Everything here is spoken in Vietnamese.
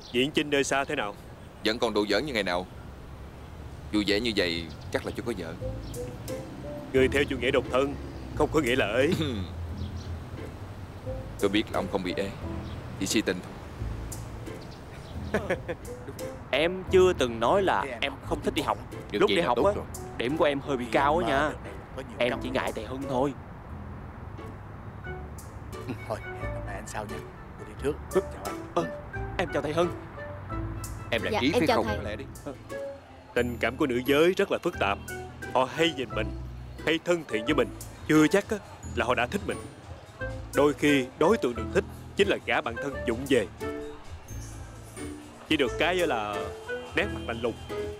Diễn chinh nơi xa thế nào? Vẫn còn đồ giỡn như ngày nào. Vui vẻ như vậy chắc là chưa có vợ. Người theo chủ nghĩa độc thân không có nghĩa là ế. Tôi biết là ông không bị ế, chỉ si tình thôi. Em chưa từng nói là em không thích đi học. Được Lúc vậy đi là học tốt á, rồi. điểm của em hơi bị cao á nha. Em chỉ ngại Thầy Hưng thôi. Thôi, hẹn gặp lại anh sau nha. Tôi đi trước. Chào anh. Em chào Thầy Hưng. Em là Dạ, Trí em phải chào không? thầy. Lẽ đi. Tình cảm của nữ giới rất là phức tạp. Họ hay nhìn mình, hay thân thiện với mình, chưa chắc á, là họ đã thích mình. Đôi khi đối tượng được thích chính là gã bạn thân vụng về. Chỉ được cái là nét mặt lạnh lùng,